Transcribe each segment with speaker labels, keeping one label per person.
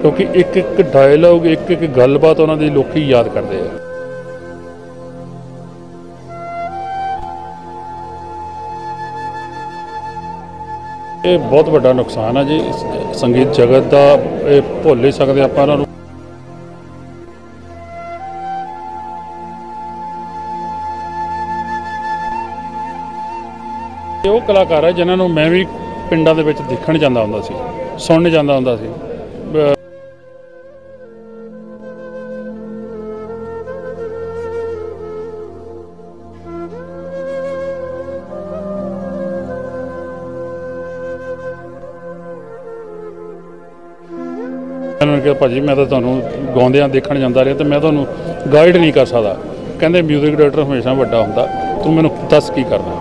Speaker 1: क्योंकि एक एक डायलॉग एक एक गलबात उन्होंने लोग याद करते हैं। ये बहुत बड़ा नुकसान है जी संगीत जगत का, भुल नहीं सकते आप इन्हों। वो कलाकार है जिन्होंने मैं भी पिंडों के देखण जाता हुंदा सी, सुनने जाता हुंदा सी। कि भाजी मैं तो तुहानूं गाउंदियां देखण जांदा रहा, तो मैं तुहानूं गाइड नहीं कर सकता। कहंदे म्यूजिक डायरैक्टर हमेशा वड्डा हुंदा, तू मैनूं दस की करना।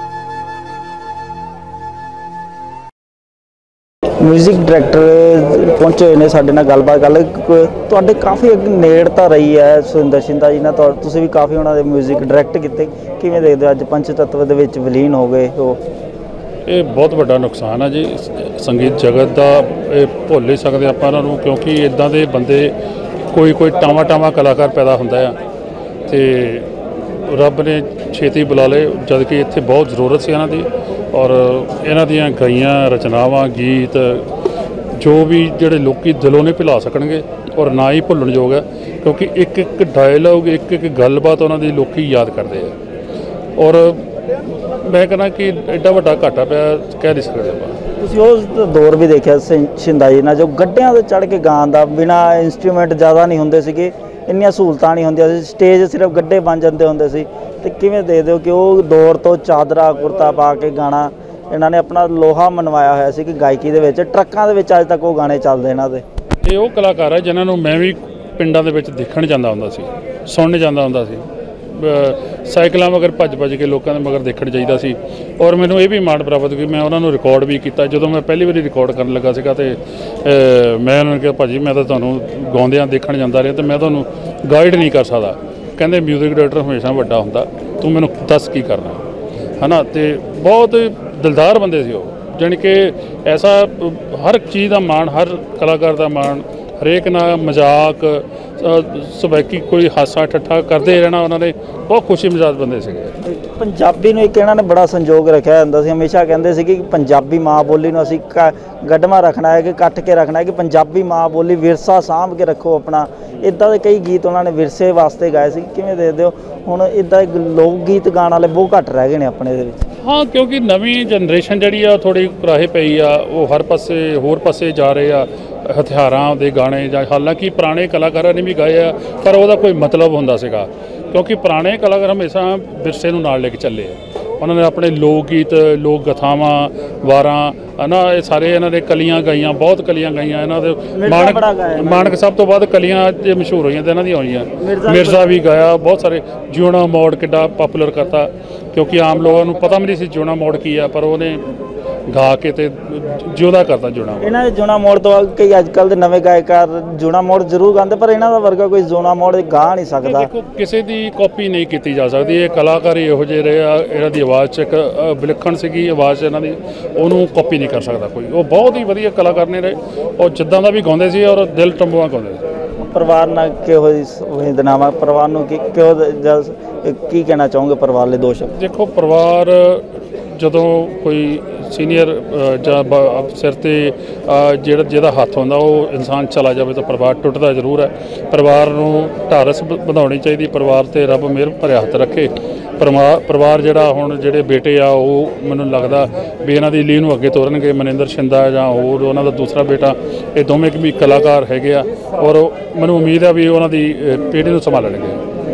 Speaker 2: म्यूजिक डायरैक्टर पहुंचे हुए ने साडे नाल गलबात गल तुहाडे काफ़ी नेड़ता रही है सुरिंदर शिंदा जी नाल, तुसीं भी काफ़ी उन्हां दे म्यूजिक डायरैक्ट कीते, किवें देखदे हो अज पंच तत्व दे विच विलीन हो गए हो?
Speaker 1: ये बहुत बड़ा नुकसान है जी संगीत जगत का, भुल नहीं सकते आप इन्हों, क्योंकि इदां दे बंदे कोई कोई टावा टावा कलाकार पैदा होंदा है तो रब ने छेती बुला ले, जबकि इत्थे बहुत जरूरत से इन्हां दी। और इन्हां दियां गाइयां रचनावां गीत जो भी जिहड़े लोकी दिलों नहीं भुला सकणगे और ना ही भुल्लण योग है, क्योंकि एक एक डायलॉग एक एक गलबात उन्होंने लोकी याद करते हैं। और मैं कहना कि एडा वड्डा घाटा पिया कह नहीं सकते आप।
Speaker 2: तुसीं उस दौर भी देखिया शिंदा जी नाल जो गड्ढियां ते चढ़ के गाण दा, बिना इंस्ट्रूमेंट ज़्यादा नहीं हुंदे सीगे, इन्नियां सहूलतां नहीं हुंदियां सी, स्टेज सिर्फ गड्ढे बन जाते हुंदे सी। ते किवें देखदे हो कि वो दौर तो चादरा कुर्ता पा के गाना इन्हां ने अपना लोहा मनवाया होया सी कि गायकी दे विच ट्रक्कां दे विच अज तक वो गाने चलदे इन्हां दे।
Speaker 1: ये वो कलाकार है जिन्होंने मैं भी पिंडों के देखण जाता हुंदा सी, सुनने जाता हुंदा सी। साइकिलों मगर भज भज के लोगों के मगर देखण जाईदा सी। और मैनूं ये भी माण प्राप्त कि मैं उन्होंने रिकॉर्ड भी किया। जो मैं पहली बारी रिकॉर्ड करन लगा सीगा ते मैं उन्होंने कहा भाजी मैं तो तुहानूं गाउंदियां देखण जांदा रहा, तो मैं तुहानूं गाइड नहीं कर सकता। कहंदे म्यूजिक डायरैक्टर हमेशा वड्डा हुंदा, तू मैनूं दस की करना है ना। तो बहुत दिलदार बंदे सी वो, जानी कि ऐसा हर चीज़ का मान, हर कलाकार का मान, हरेक ना मजाक सबैकी कोई हासा ठट्ठा करते रहना। उन्होंने बहुत खुशी मिजाज बंदे से।
Speaker 2: पंजाबी नूं एक इन्होंने बड़ा संजोग रखा हुंदा सी, हमेशा कहते सी कि पंजाबी माँ बोली नूं असीं गड्ढवा रखना है कि कट के रखना है, कि पंजाबी माँ बोली विरसा सांभ के रखो अपना। इदां दे कई गीत उन्होंने विरसे वास्ते गाए सी। किवें देखदे हो हुण इदां लोक गीत गाण वाले बहुत घट रह गए ने अपने दे विच?
Speaker 1: हाँ, क्योंकि नवीं जनरेशन जिहड़ी आ थोड़ी कुराहे पई आ, वो हर पासे होर पासे जा रहे आ, हथियारां दे गाने। हालांकि पुराने कलाकारां ने भी गाए आ, पर ਉਹਦਾ कोई मतलब हुंदा सीगा, क्योंकि पुराने कलाकार हमेशा विरसे नूं नाल लेके चले आ। उन्होंने अपने लोक गीत, लोक गथावां, वारां है ना, ये सारे इन्होंने कलियां गाइयां, बहुत कलियां गाइयां। इन्हों दे मानक सब तो बाद कलियां जो मशहूर होईयां ते इन्हां दी होईयां। मिर्जा भी गाया, बहुत सारे। जिउणा मोड़ किड्डा पॉपूलर करता, क्योंकि आम लोगों को पता भी नहीं सी जिउणा मोड़ की है, पर उन्हें गा के ते जिउंदा करता जिउणा।
Speaker 2: इन्हां दे जिउणा मोड़ तो कई अजकल दे नवे गायकार जिउणा मोड़ जरूर गाते, पर इन्हां दा वर्गा कोई जिउणा मोड़ गा नहीं सकता।
Speaker 1: देखो किसी की कॉपी नहीं की जा सकती। ये कलाकार इहो जिहे रहे आ, इन्हां दी आवाज़ च एक विलखण सीगी आवाज़ इन्हां दी, उहनूं कॉपी नहीं कर सकता कोई। वो बहुत ही वधिया कलाकार ने रहे, और जिद्दां दा भी गाउंदे सी और दिल टंबुआ गाउंदे सी।
Speaker 2: परिवार नाल किहो वेदनावां, परिवार नूं की कहना चाहोगे परिवार ले दो शब्द? देखो
Speaker 1: परिवार ਜਦੋਂ कोई सीनियर सिर पर जिहदा हत्थ होंदा वो इंसान चला जाए तो परिवार टुटदा जरूर है। परिवार नूं ढारस बनाउणी चाहिए, परिवार ते रब मेहर भरिया हत्थ रखे। परिवार जिहड़ा हुण जिहड़े बेटे आ वो मैनूं लगदा भी इन्हां दी लीह नूं अगे तोरनगे। मनिंदर शिंदा जां होर उन्हां दा दूसरा बेटा, ये दोवें भी कलाकार हैगे आ, और मैनूं उम्मीद है भी उन्हां दी पीढ़ी नूं संभालणगे।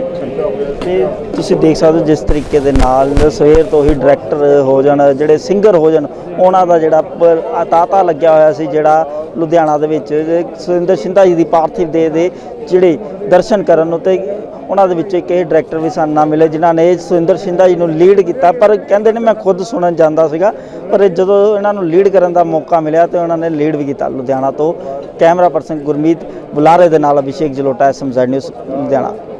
Speaker 2: तुसीं देख सकते हो जिस तरीके दे नाल सवेर तो ही डायरैक्टर हो जाण, जिहड़े सिंगर हो जाण, उन्हां दा जिहड़ा ताता लग्या होया सी, जिहड़ा लुधियाना दे विच सुरिंदर शिंदा जी दी पार्थिव देह दे जिहड़े दर्शन करन नूं, ते उन्हां दे विच एक डायरैक्टर भी सानूं ना मिले जिन्हां ने सुरिंदर शिंदा जी नूं लीड कीता। पर कहंदे ने मैं खुद सुनन जांदा सीगा, पर जदों इन्हां नूं लीड करन दा मौका मिलिया तो उन्हां ने लीड भी कीता। लुधियाना तो कैमरा पर्सन गुरमीत बुलारे दे नाल अभिषेक जलोटा, SM न्यूज़ लुधियाना।